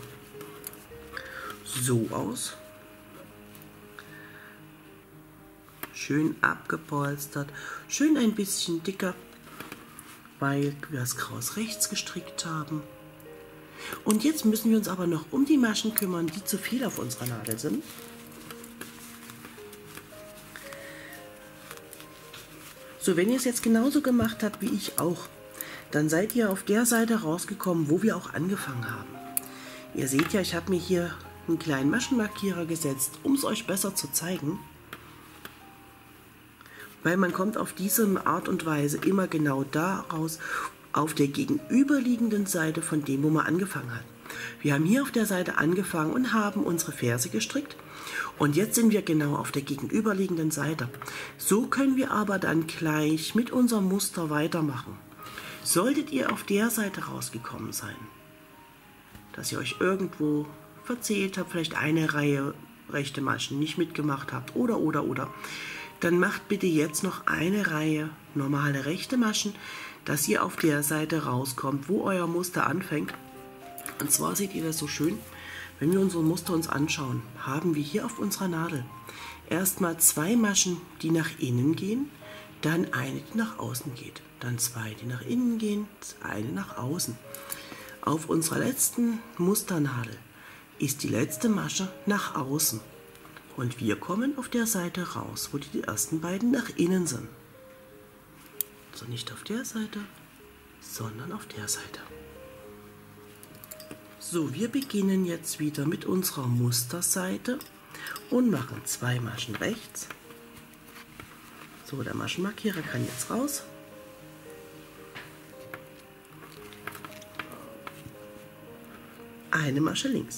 so aus. Schön abgepolstert, schön ein bisschen dicker, weil wir das Kraus rechts gestrickt haben. Und jetzt müssen wir uns aber noch um die Maschen kümmern, die zu viel auf unserer Nadel sind. So, wenn ihr es jetzt genauso gemacht habt wie ich auch, dann seid ihr auf der Seite rausgekommen, wo wir auch angefangen haben. Ihr seht ja, ich habe mir hier einen kleinen Maschenmarkierer gesetzt, um es euch besser zu zeigen. Weil man kommt auf diese Art und Weise immer genau da raus, auf der gegenüberliegenden Seite von dem, wo man angefangen hat. Wir haben hier auf der Seite angefangen und haben unsere Ferse gestrickt. Und jetzt sind wir genau auf der gegenüberliegenden Seite. So können wir aber dann gleich mit unserem Muster weitermachen. Solltet ihr auf der Seite rausgekommen sein, dass ihr euch irgendwo verzählt habt, vielleicht eine Reihe rechte Maschen nicht mitgemacht habt oder, oder, oder, dann macht bitte jetzt noch eine Reihe normale rechte Maschen, dass ihr auf der Seite rauskommt, wo euer Muster anfängt. Und zwar seht ihr das so schön, wenn wir unsere Muster uns anschauen, haben wir hier auf unserer Nadel erstmal zwei Maschen, die nach innen gehen, dann eine, die nach außen geht, dann zwei, die nach innen gehen, eine nach außen. Auf unserer letzten Musternadel ist die letzte Masche nach außen. Und wir kommen auf der Seite raus, wo die ersten beiden nach innen sind. So, nicht auf der Seite, sondern auf der Seite. So, wir beginnen jetzt wieder mit unserer Musterseite und machen zwei Maschen rechts. So, der Maschenmarkierer kann jetzt raus. Eine Masche links.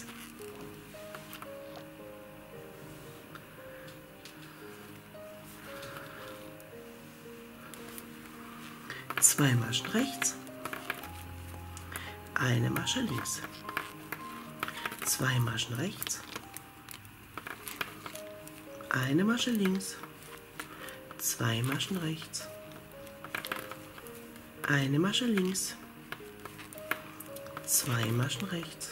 Zwei Maschen rechts, eine Masche links, zwei Maschen rechts, eine Masche links, zwei Maschen rechts, eine Masche links, zwei Maschen rechts,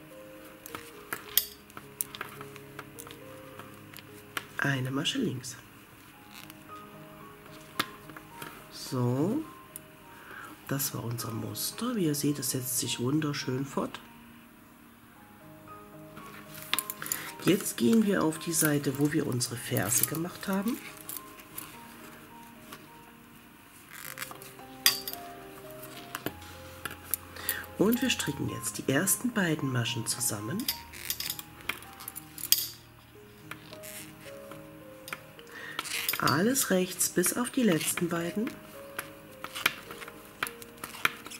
eine Masche links. So. Das war unser Muster. Wie ihr seht, es setzt sich wunderschön fort. Jetzt gehen wir auf die Seite, wo wir unsere Ferse gemacht haben. Und wir stricken jetzt die ersten beiden Maschen zusammen. Alles rechts bis auf die letzten beiden.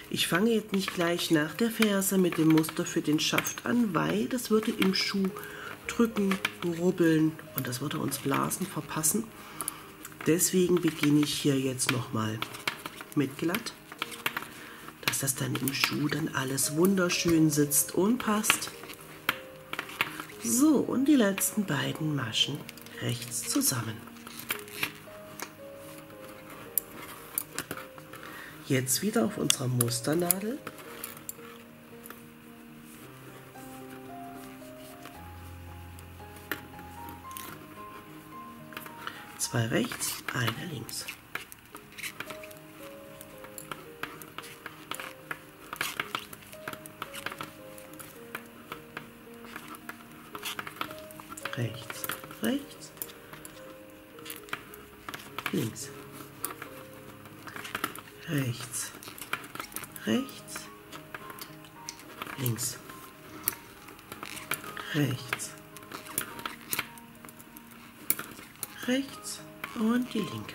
Ich fange jetzt nicht gleich nach der Ferse mit dem Muster für den Schaft an, weil das würde im Schuh drücken, rubbeln und das würde uns Blasen verpassen. Deswegen beginne ich hier jetzt nochmal mit glatt, dass das dann im Schuh dann alles wunderschön sitzt und passt. So, und die letzten beiden Maschen rechts zusammen. Jetzt wieder auf unserer Musternadel. Zwei rechts, eine links. Rechts, rechts, links. Rechts, rechts, links, rechts, rechts und die linke.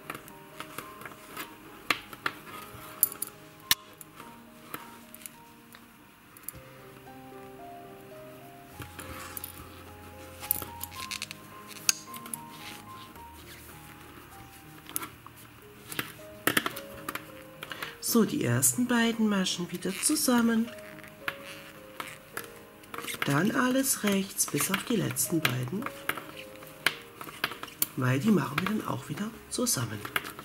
So, die ersten beiden Maschen wieder zusammen, dann alles rechts bis auf die letzten beiden, weil die machen wir dann auch wieder zusammen.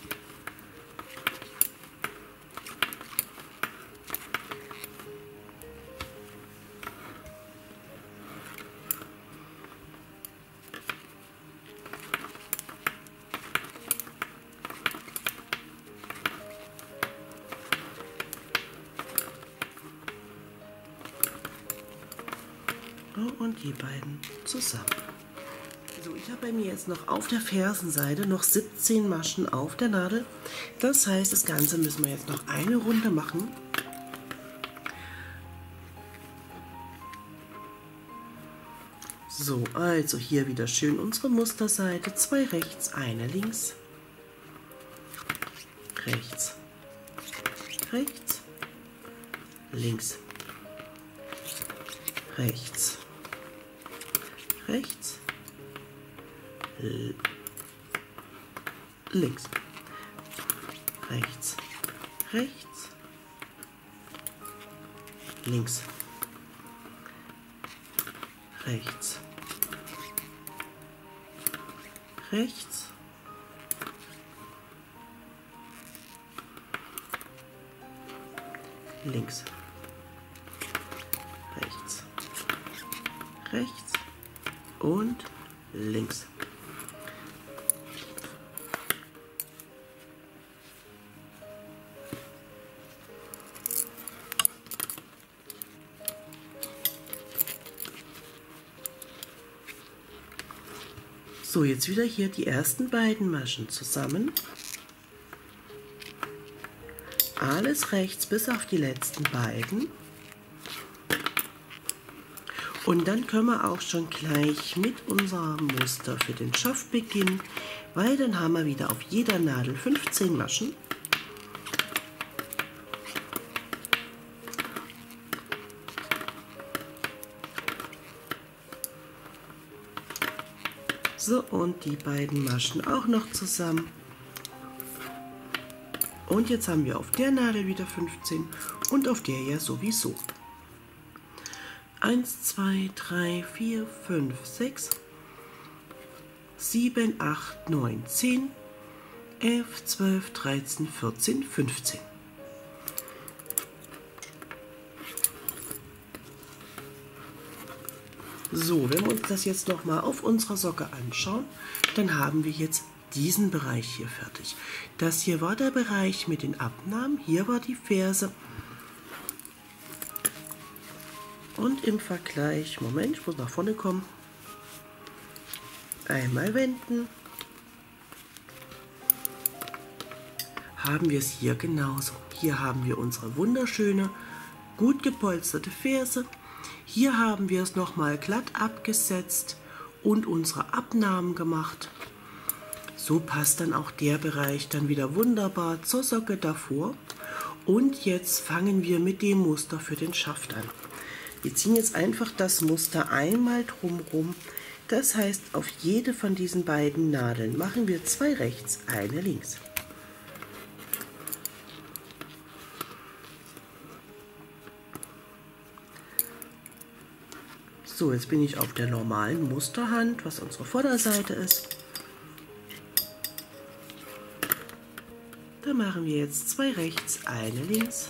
Und die beiden zusammen. So, ich habe bei mir jetzt noch auf der Fersenseite noch siebzehn Maschen auf der Nadel. Das heißt, das Ganze müssen wir jetzt noch eine Runde machen. So, also hier wieder schön unsere Musterseite. Zwei rechts, eine links. Rechts, rechts, links, rechts, rechts, links, rechts, rechts, links, rechts, rechts, links, rechts, rechts und links. So, jetzt wieder hier die ersten beiden Maschen zusammen. Alles rechts bis auf die letzten beiden. Und dann können wir auch schon gleich mit unserem Muster für den Schaft beginnen, weil dann haben wir wieder auf jeder Nadel fünfzehn Maschen. So, und die beiden Maschen auch noch zusammen. Und jetzt haben wir auf der Nadel wieder fünfzehn und auf der ja sowieso. eins, zwei, drei, vier, fünf, sechs, sieben, acht, neun, zehn, elf, zwölf, dreizehn, vierzehn, fünfzehn. So, wenn wir uns das jetzt noch mal auf unserer Socke anschauen, dann haben wir jetzt diesen Bereich hier fertig. Das hier war der Bereich mit den Abnahmen, hier war die Ferse. Und im Vergleich, Moment, ich muss nach vorne kommen, einmal wenden, haben wir es hier genauso. Hier haben wir unsere wunderschöne, gut gepolsterte Ferse. Hier haben wir es nochmal glatt abgesetzt und unsere Abnahmen gemacht. So passt dann auch der Bereich dann wieder wunderbar zur Socke davor. Und jetzt fangen wir mit dem Muster für den Schaft an. Wir ziehen jetzt einfach das Muster einmal drumherum. Das heißt, auf jede von diesen beiden Nadeln machen wir zwei rechts, eine links. So, jetzt bin ich auf der normalen Musterhand, was unsere Vorderseite ist. Da machen wir jetzt zwei rechts, eine links.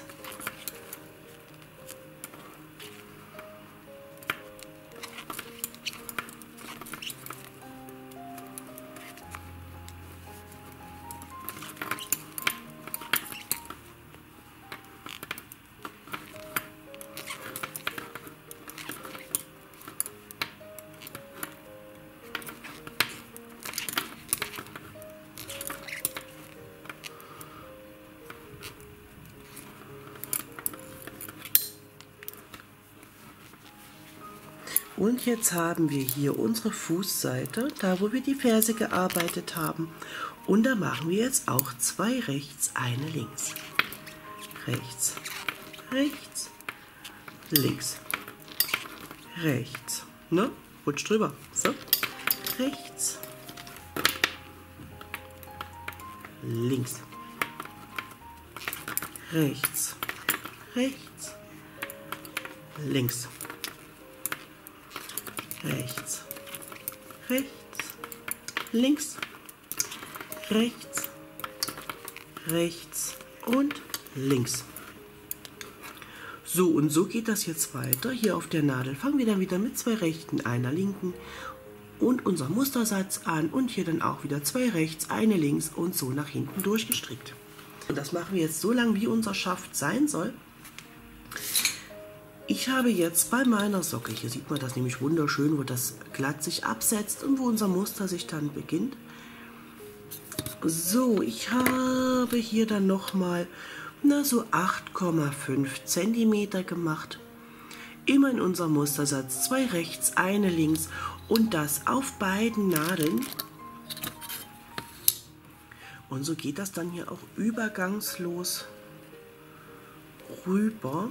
Und jetzt haben wir hier unsere Fußseite, da wo wir die Ferse gearbeitet haben. Und da machen wir jetzt auch zwei rechts, eine links. Rechts, rechts, links, rechts. Ne? Rutsch drüber. So. Rechts, links, rechts, rechts, links. Rechts, rechts, links, rechts, rechts und links. So, und so geht das jetzt weiter. Hier auf der Nadel fangen wir dann wieder mit zwei rechten, einer linken und unser Mustersatz an und hier dann auch wieder zwei rechts, eine links und so nach hinten durchgestrickt. Und das machen wir jetzt so lang, wie unser Schaft sein soll. Ich habe jetzt bei meiner Socke, hier sieht man das nämlich wunderschön, wo das glatt sich absetzt und wo unser Muster sich dann beginnt. So, ich habe hier dann nochmal na so acht Komma fünf Zentimeter gemacht. Immer in unserem Mustersatz, zwei rechts, eine links und das auf beiden Nadeln. Und so geht das dann hier auch übergangslos rüber.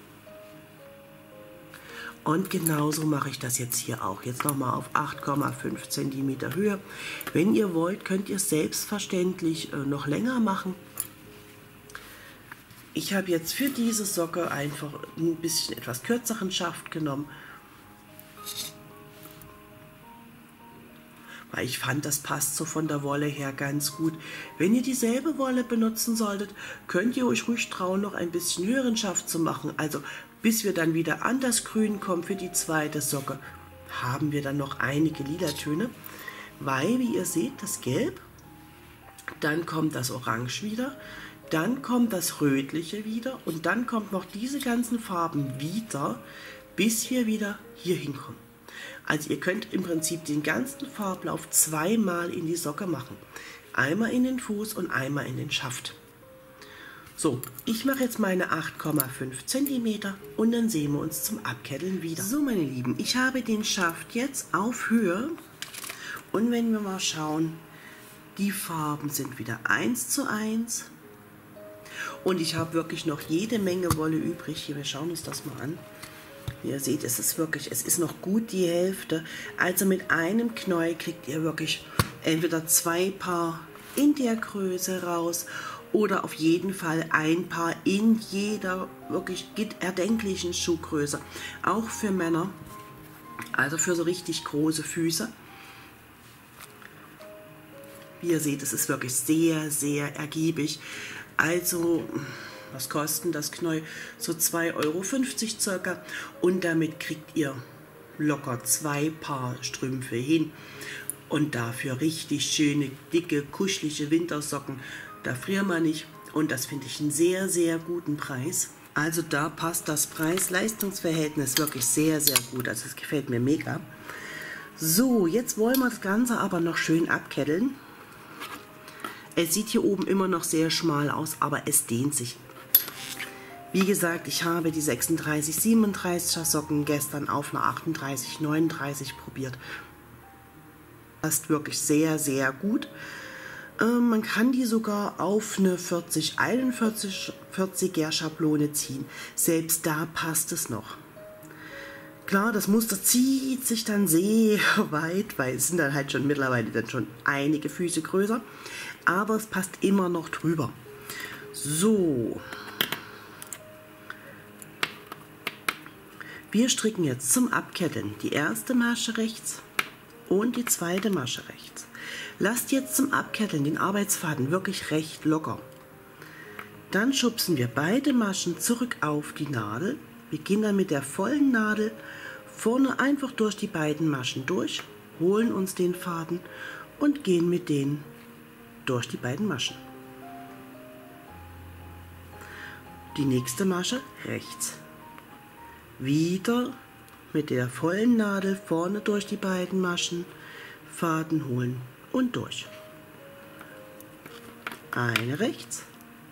Und genauso mache ich das jetzt hier auch. Jetzt nochmal auf acht Komma fünf Zentimeter Höhe. Wenn ihr wollt, könnt ihr es selbstverständlich äh, noch länger machen. Ich habe jetzt für diese Socke einfach ein bisschen etwas kürzeren Schaft genommen. Weil ich fand, das passt so von der Wolle her ganz gut. Wenn ihr dieselbe Wolle benutzen solltet, könnt ihr euch ruhig trauen, noch ein bisschen höheren Schaft zu machen. Also bis wir dann wieder an das Grün kommen für die zweite Socke, haben wir dann noch einige Lilatöne. Weil, wie ihr seht, das Gelb, dann kommt das Orange wieder, dann kommt das Rötliche wieder und dann kommt noch diese ganzen Farben wieder, bis wir wieder hier hinkommen. Also ihr könnt im Prinzip den ganzen Farblauf zweimal in die Socke machen. Einmal in den Fuß und einmal in den Schaft. So, ich mache jetzt meine acht Komma fünf Zentimeter und dann sehen wir uns zum Abketteln wieder. So, meine Lieben, ich habe den Schaft jetzt auf Höhe und wenn wir mal schauen, die Farben sind wieder eins zu eins und ich habe wirklich noch jede Menge Wolle übrig. Hier, wir schauen uns das mal an. Wie ihr seht, es ist wirklich, es ist noch gut die Hälfte. Also mit einem Knäuel kriegt ihr wirklich entweder zwei Paar in der Größe raus oder auf jeden Fall ein Paar in jeder wirklich erdenklichen Schuhgröße. Auch für Männer, also für so richtig große Füße. Wie ihr seht, es ist wirklich sehr, sehr ergiebig. Also, was kosten das Knäuel? So zwei Euro fünfzig circa. Und damit kriegt ihr locker zwei Paar Strümpfe hin. Und dafür richtig schöne, dicke, kuschelige Wintersocken. Da friert man nicht. Und das finde ich einen sehr, sehr guten Preis. Also da passt das Preis-Leistungs-Verhältnis wirklich sehr, sehr gut. Also es gefällt mir mega. So, jetzt wollen wir das Ganze aber noch schön abketteln. Es sieht hier oben immer noch sehr schmal aus, aber es dehnt sich. Wie gesagt, ich habe die sechsunddreißig siebenunddreißiger Socken gestern auf einer achtunddreißig neununddreißig probiert. Passt wirklich sehr, sehr gut. Äh, man kann die sogar auf eine vierzig einundvierziger Schablone ziehen. Selbst da passt es noch. Klar, das Muster zieht sich dann sehr weit, weil es sind dann halt schon mittlerweile dann schon einige Füße größer. Aber es passt immer noch drüber. So. Wir stricken jetzt zum Abketten die erste Masche rechts und die zweite Masche rechts. Lasst jetzt zum Abketten den Arbeitsfaden wirklich recht locker. Dann schubsen wir beide Maschen zurück auf die Nadel, beginnen dann mit der vollen Nadel vorne einfach durch die beiden Maschen durch, holen uns den Faden und gehen mit denen durch die beiden Maschen. Die nächste Masche rechts. Wieder mit der vollen Nadel vorne durch die beiden Maschen, Faden holen und durch. Eine rechts,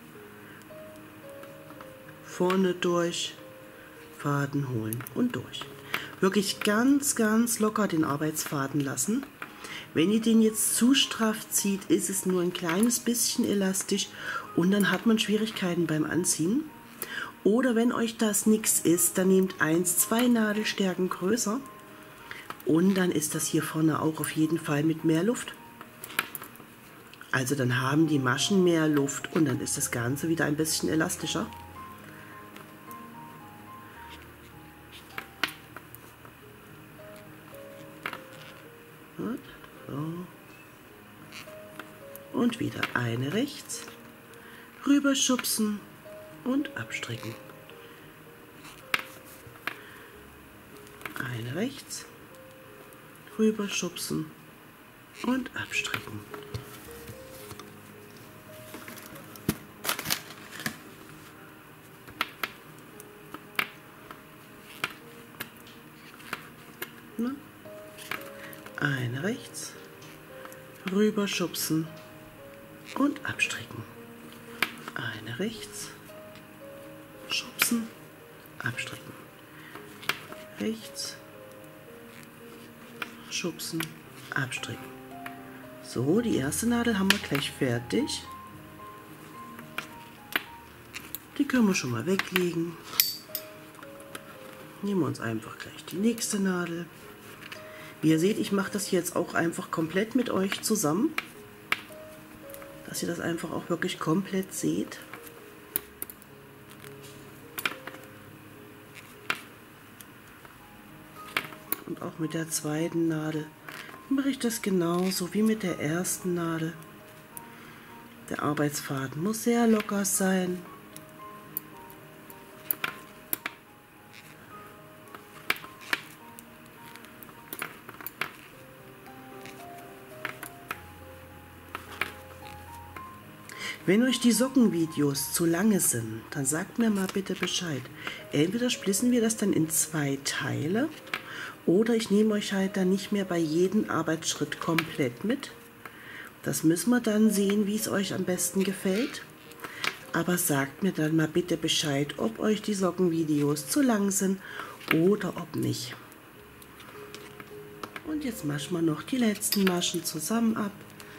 vorne durch, Faden holen und durch. Wirklich ganz, ganz locker den Arbeitsfaden lassen. Wenn ihr den jetzt zu straff zieht, ist es nur ein kleines bisschen elastisch und dann hat man Schwierigkeiten beim Anziehen. Oder wenn euch das nichts ist, dann nehmt eins, zwei Nadelstärken größer und dann ist das hier vorne auch auf jeden Fall mit mehr Luft. Also dann haben die Maschen mehr Luft und dann ist das Ganze wieder ein bisschen elastischer. Und wieder eine rechts, rüber schubsen und abstricken. Eine rechts, rüber schubsen und abstricken. Eine rechts, rüber schubsen und abstricken. Eine rechts, schubsen, abstricken. Rechts, schubsen, abstricken. So, die erste Nadel haben wir gleich fertig. Die können wir schon mal weglegen. Nehmen wir uns einfach gleich die nächste Nadel. Wie ihr seht, ich mache das jetzt auch einfach komplett mit euch zusammen, dass ihr das einfach auch wirklich komplett seht. Und auch mit der zweiten Nadel mache ich das genauso wie mit der ersten Nadel. Der Arbeitsfaden muss sehr locker sein. Wenn euch die Sockenvideos zu lange sind, dann sagt mir mal bitte Bescheid. Entweder splissen wir das dann in zwei Teile oder ich nehme euch halt dann nicht mehr bei jedem Arbeitsschritt komplett mit. Das müssen wir dann sehen, wie es euch am besten gefällt. Aber sagt mir dann mal bitte Bescheid, ob euch die Sockenvideos zu lang sind oder ob nicht. Und jetzt maschen wir noch die letzten Maschen zusammen ab.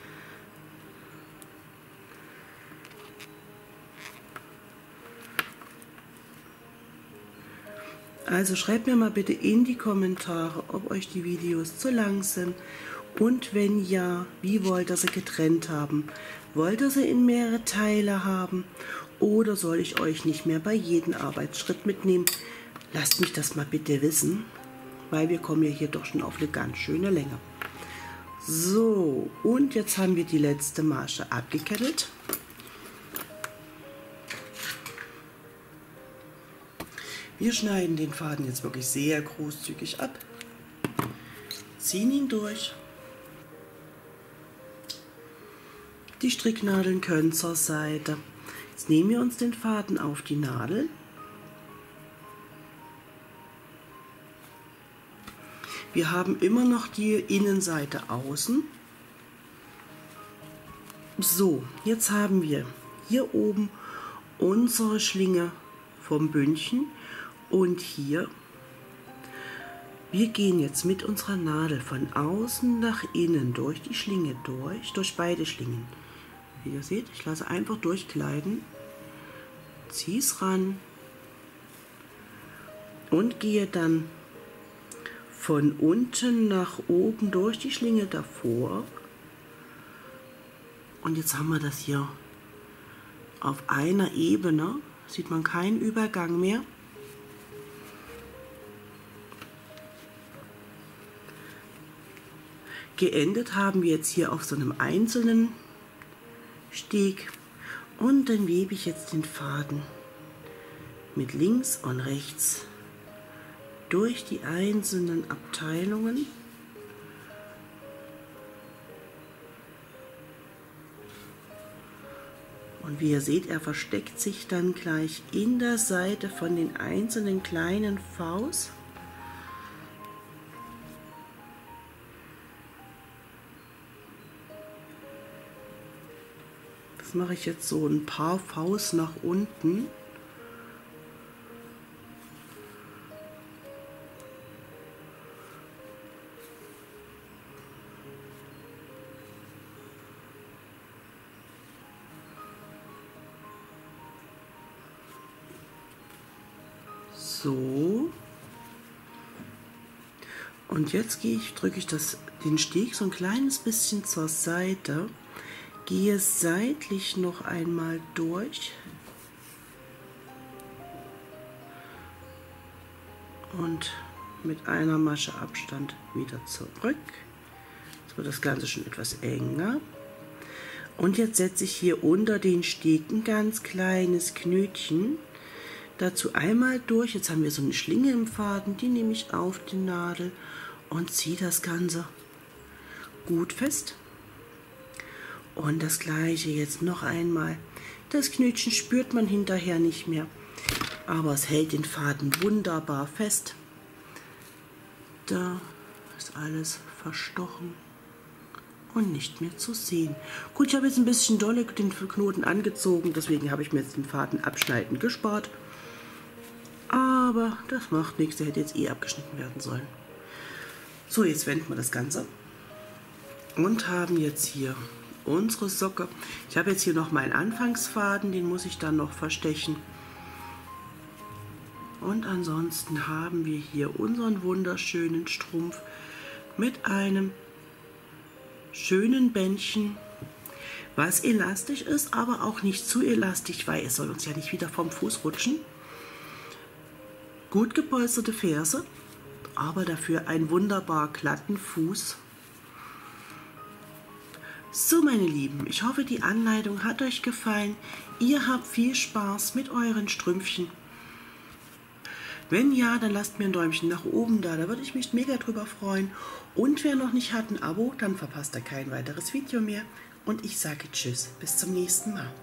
Also schreibt mir mal bitte in die Kommentare, ob euch die Videos zu lang sind und wenn ja, wie wollt ihr sie getrennt haben? Wollt ihr sie in mehrere Teile haben oder soll ich euch nicht mehr bei jedem Arbeitsschritt mitnehmen? Lasst mich das mal bitte wissen, weil wir kommen ja hier doch schon auf eine ganz schöne Länge. So, und jetzt haben wir die letzte Masche abgekettet. Wir schneiden den Faden jetzt wirklich sehr großzügig ab, ziehen ihn durch. Die Stricknadeln können zur Seite. Jetzt nehmen wir uns den Faden auf die Nadel. Wir haben immer noch die Innenseite außen. So, jetzt haben wir hier oben unsere Schlinge vom Bündchen. Und hier, wir gehen jetzt mit unserer Nadel von außen nach innen durch die Schlinge durch, durch beide Schlingen. Wie ihr seht, ich lasse einfach durchgleiten, ziehe es ran und gehe dann von unten nach oben durch die Schlinge davor. Und jetzt haben wir das hier auf einer Ebene, sieht man keinen Übergang mehr. Geendet haben wir jetzt hier auf so einem einzelnen Steg und dann webe ich jetzt den Faden mit links und rechts durch die einzelnen Abteilungen. Und wie ihr seht, er versteckt sich dann gleich in der Seite von den einzelnen kleinen Vs. Das mache ich jetzt so ein paar Vs nach unten. So. Und jetzt gehe ich, drücke ich das, den Steg so ein kleines bisschen zur Seite, gehe seitlich noch einmal durch und mit einer Masche Abstand wieder zurück. Jetzt wird das Ganze schon etwas enger. Und jetzt setze ich hier unter den Steg ein ganz kleines Knötchen. Dazu einmal durch, jetzt haben wir so eine Schlinge im Faden, die nehme ich auf die Nadel und ziehe das Ganze gut fest. Und das gleiche jetzt noch einmal. Das Knötchen spürt man hinterher nicht mehr, aber es hält den Faden wunderbar fest. Da ist alles verstochen und nicht mehr zu sehen. Gut, ich habe jetzt ein bisschen dolle den Knoten angezogen, deswegen habe ich mir jetzt den Faden abschneiden gespart. Aber das macht nichts, der hätte jetzt eh abgeschnitten werden sollen. So, jetzt wenden wir das Ganze und haben jetzt hier unsere Socke. Ich habe jetzt hier noch meinen Anfangsfaden, den muss ich dann noch verstechen. Und ansonsten haben wir hier unseren wunderschönen Strumpf mit einem schönen Bändchen, was elastisch ist, aber auch nicht zu elastisch, weil es soll uns ja nicht wieder vom Fuß rutschen. Gut gepolsterte Ferse, aber dafür einen wunderbar glatten Fuß. So, meine Lieben, ich hoffe, die Anleitung hat euch gefallen. Ihr habt viel Spaß mit euren Strümpfchen. Wenn ja, dann lasst mir ein Däumchen nach oben da, da würde ich mich mega drüber freuen. Und wer noch nicht hat ein Abo, dann verpasst er kein weiteres Video mehr. Und ich sage Tschüss, bis zum nächsten Mal.